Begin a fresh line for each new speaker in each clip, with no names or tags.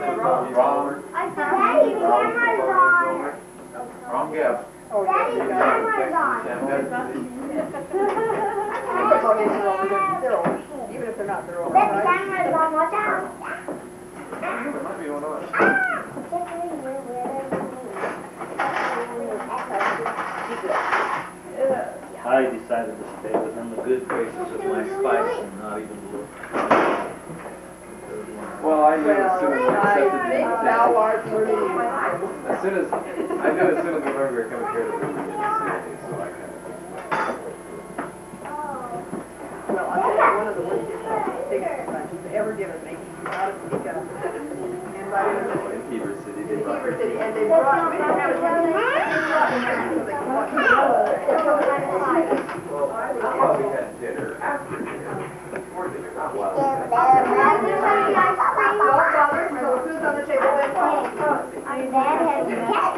Wrong.
Daddy, the camera's on.
Wrong guess.
Daddy, the camera's on.
Even if they're not, they're all
The
right.
camera's on. Watch out.
There might be one on.
I decided to stay within the good graces of my spice and not even look.
Well, I knew as soon as we accepted the
Thou
invitation.
art learning.
As soon as we learned we were coming here to the city, so I kind
Well, I'll tell you, one of the worst things you've ever given me, out of speak up. Invited
of in Heber City, they
to
brought
Heber
me.
City, and they brought me, and I was so they could watch me.
Well, we had dinner after dinner. Before dinner, not while we had
No bother, so food's on the table, then
Dad has a cat.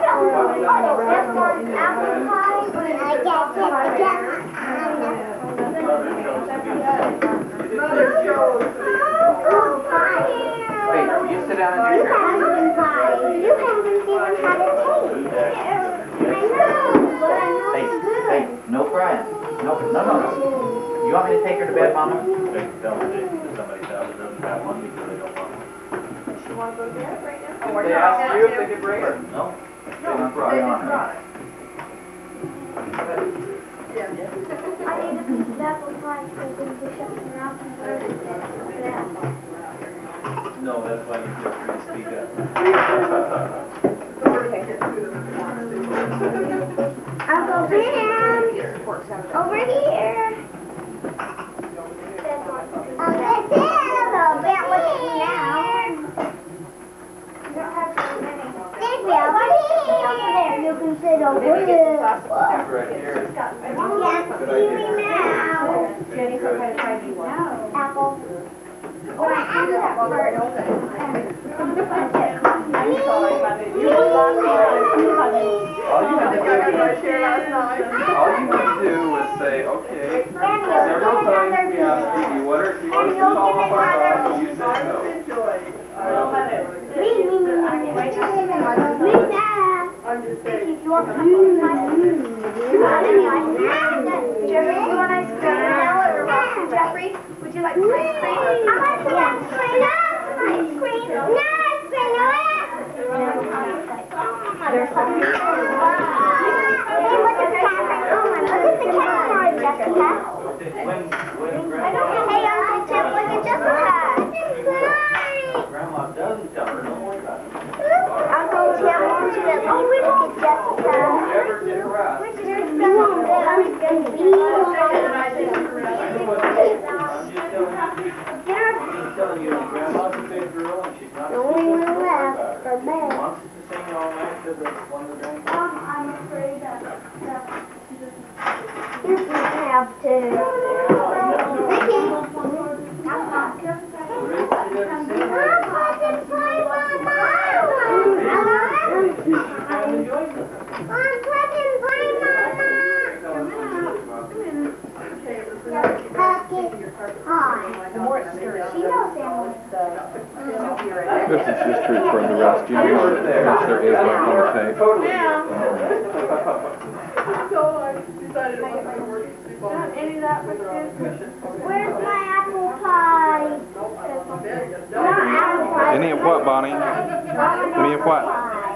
Mother chose.
Hey, you sit down in
You
your chair.
haven't tried. You haven't even had a taste. I know, but I know
Hey,
it's good.
hey, no crying. No. You want me to take her to bed, Mama?
They tell me that somebody's house doesn't have one because they don't want one.
She wants to go to bed right now?
Did they ask you if they could bring her?
No.
No,
They
they
brought her on.
just brought it. Yeah.
I need a piece of apple pie so I can push up and around and
No, that's why you feel free to speak up.
Uncle Ben! Over here! Uncle Ben, look at me now. Big Bill, over here! You can sit over here.
Right here.
Can't see me now.
Jenny, what kind of pie do you want?
Apple. Well, I have that part.
I'm sorry, but you
All
I think I got my share last night.
you had to do was say, okay, several times we asked you, do you want her to call up our dog, and you said no.
Enjoy. I'm just saying.
Jeffrey, you want ice cream now or Jeffrey, would you like some ice cream? I want some ice cream. No ice cream. No ice cream. There's some. Hey, look at the camera. Oh my, look at the camera, Jessica. Hey, Uncle Tim, look at Jessica.
Grandma doesn't tell her, don't worry about it.
Uncle Tim wants you to look at Jessica.
Ever get harassed?
There's someone that's going to be.
She's telling you that grandma's a big girl and she's not a
The only
secret
one
girl
left
about it.
for
She
bed.
wants us to sing all night to the one of the grandkids.
I'm afraid that you can have to. Mickey. I'm not going to
This is history from the rescue yard, which there is left on the tape.
So I decided it wasn't going to work.
Any of that was good. Where's my apple pie? Not apple pie.
Any of what, Bonnie? Any of what?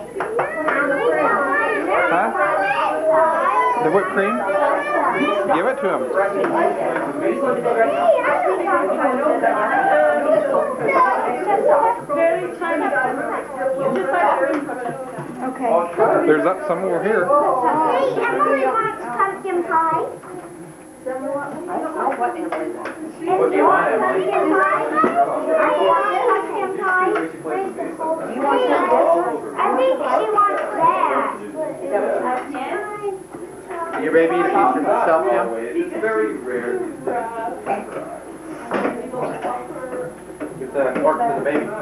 Huh? The whipped cream? Give it to him.
Okay.
There's some over here.
Hey, Emily wants pumpkin pie.
I don't know what Emily wants.
What do you want, Emily?
Pumpkin pie. I want pumpkin pie. Where's the whole tree? I think she wants that.
Your baby eats for herself, Jim?
It's very rare. Get the fork to the baby.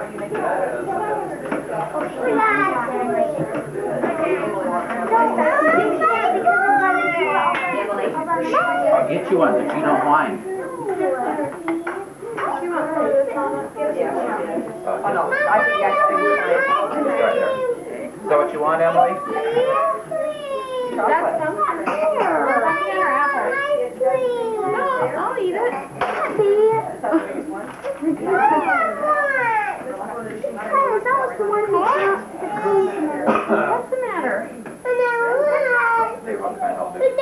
I'll get you one, but you don't whine.
Oh,
Oh, no, I think you actually
Right there. Is that what you want, Emily?
chocolate.
I'll eat it.
That's the biggest one.
What's the matter?
They want to help it.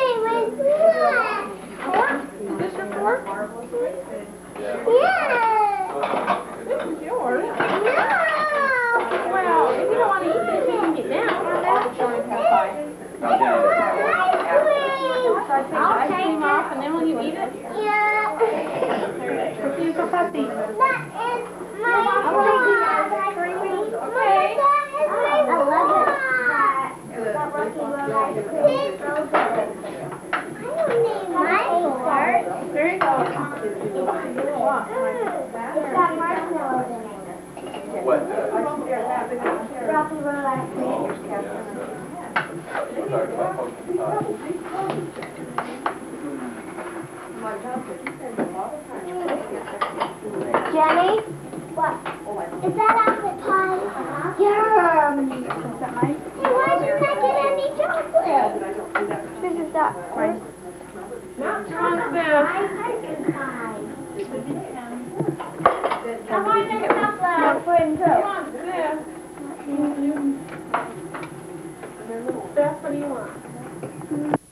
Is this your fork? This is yours. Well, if you don't want to eat it, you can get down.
No, Jenny doesn't have it.
I'll take them off, and then will you eat it? Cookies or puppy? There you go.
What?
Jenny? What? Is that apple pie? Yum! Hey, why didn't I get any chocolate? This is that. Not chocolate. I want the chocolate. No, put in too. Beth, what do you want?